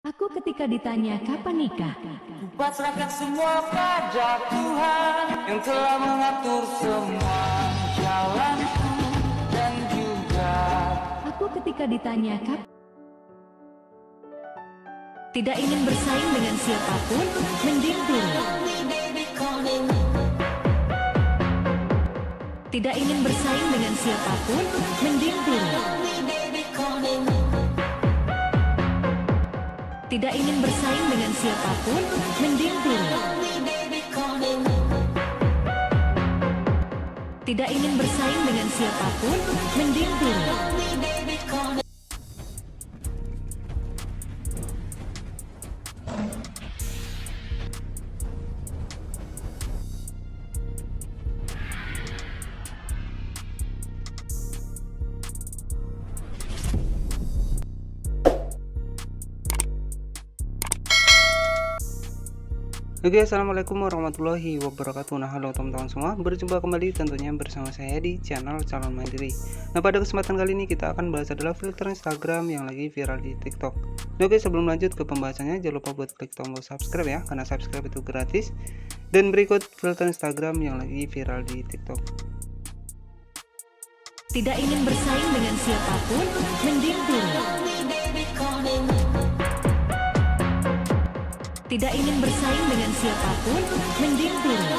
Aku ketika ditanya kapan nikah, Pasrahkan semua pada Tuhan yang telah mengatur semua jalanku dan juga aku ketika ditanya kapan, tidak ingin bersaing dengan siapapun, mending turun. Tidak ingin bersaing dengan siapapun, mending turun. Tidak ingin bersaing dengan siapapun, mending turun. Tidak ingin bersaing dengan siapapun, mending turun. Oke, assalamualaikum warahmatullahi wabarakatuh. Nah, halo teman-teman semua, berjumpa kembali tentunya bersama saya di channel Calon Mandiri. Nah, pada kesempatan kali ini kita akan bahas adalah filter Instagram yang lagi viral di TikTok. Nah, oke, sebelum lanjut ke pembahasannya, jangan lupa buat klik tombol subscribe ya, karena subscribe itu gratis. Dan berikut filter Instagram yang lagi viral di TikTok. Tidak ingin bersaing dengan siapapun, mending turun. Tidak ingin bersaing dengan siapapun, mending turun.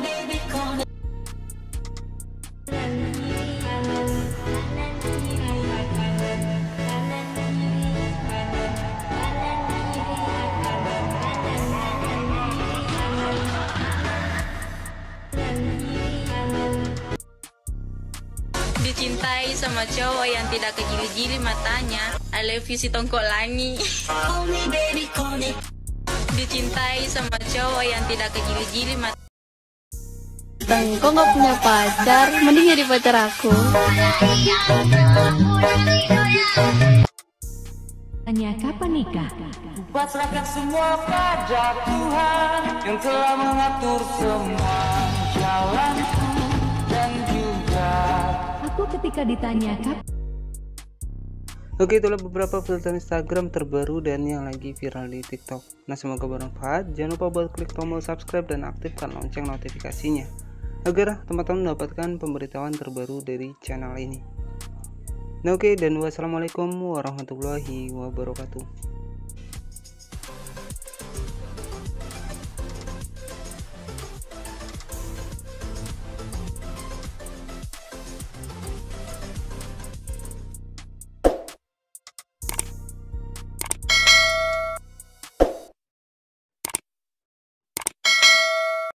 Dicintai sama cowok yang tidak kejili-jili matanya. I love you si tongkol langi. Dicintai sama cowok yang tidak kejili-jili matanya. Kok nggak punya pacar, mending jadi pacar aku. Tanya kapan nikah, pasrahkan semua pada Tuhan yang telah mengatur semua jalanku dan juga aku ketika ditanya kapan. Oke, itulah beberapa filter Instagram terbaru dan yang lagi viral di TikTok. Nah, semoga bermanfaat. Jangan lupa buat klik tombol subscribe dan aktifkan lonceng notifikasinya agar teman-teman mendapatkan pemberitahuan terbaru dari channel ini. Nah, oke, dan wassalamualaikum warahmatullahi wabarakatuh.